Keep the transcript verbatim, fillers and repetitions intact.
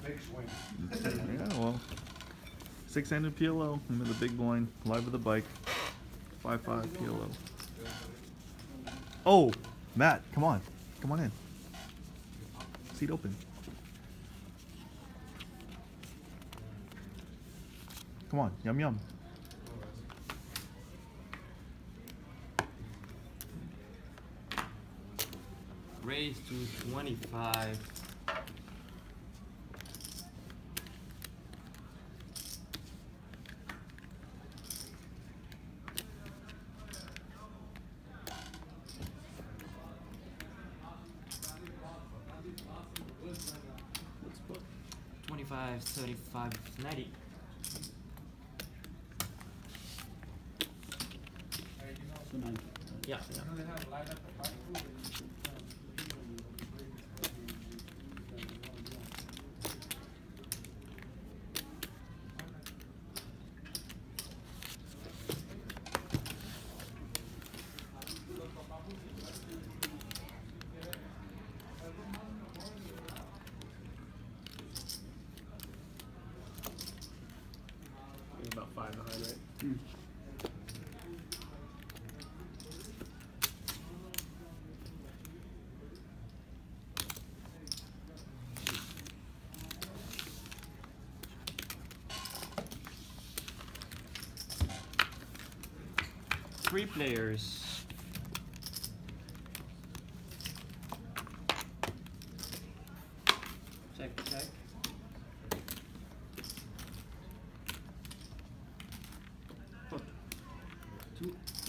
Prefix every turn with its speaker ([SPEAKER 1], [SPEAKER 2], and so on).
[SPEAKER 1] big swing.
[SPEAKER 2] Yeah, well, six-handed P L O into the big blind, live with the bike, five five P L O. Oh, Matt, come on, come on in. Seat open. Come on, yum yum.
[SPEAKER 3] Raise to twenty-five. twenty-five, seventy-five, ninety. Yeah, yeah.
[SPEAKER 4] About five behind, right?
[SPEAKER 2] Mm.
[SPEAKER 3] Three players. Check, check. Two.